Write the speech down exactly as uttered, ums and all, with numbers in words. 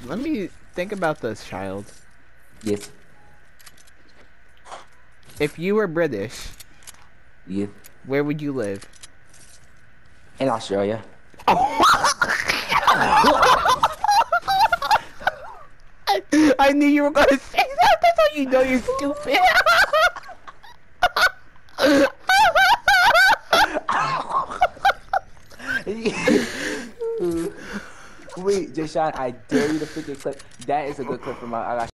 let me think about this, child. Yes. If you were British, Yes. where would you live? In Australia. I knew you were gonna say that. That's how you know you're stupid. Wait, Jashawn, I dare you to pick a clip. That is a good clip from my. I got